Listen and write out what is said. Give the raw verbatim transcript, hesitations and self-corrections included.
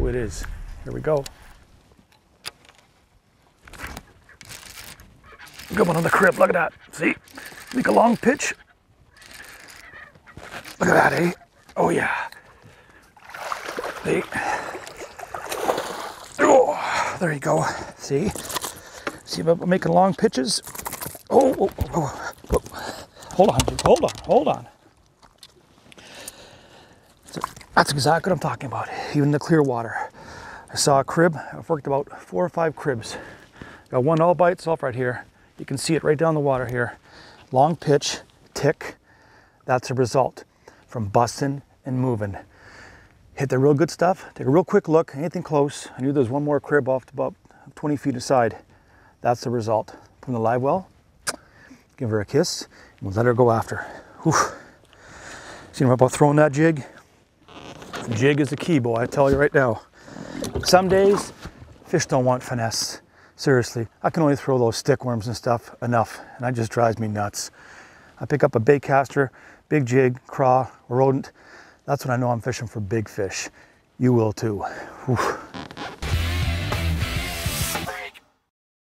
who it is. Here we go. Good one on the crib, look at that. See? Make a long pitch. Look at that, eh? Oh yeah. See? Oh, there you go. See? See about making long pitches? Oh, oh, oh, oh. Hold on, Jake. Hold on, hold on. That's exactly what I'm talking about, even in the clear water. I saw a crib, I've worked about four or five cribs. Got one all by itself right here. You can see it right down the water here. Long pitch, tick, that's a result from busting and moving. Hit the real good stuff, take a real quick look, anything close. I knew there was one more crib off to about twenty feet aside. That's the result. From the live well, give her a kiss, and we'll let her go after. Whew. See what about throwing that jig? Jig is the key, boy, I tell you right now. Some days, fish don't want finesse. Seriously, I can only throw those stick worms and stuff enough, and that just drives me nuts. I pick up a bait caster, big jig, craw, rodent. That's when I know I'm fishing for big fish. You will too. Whew.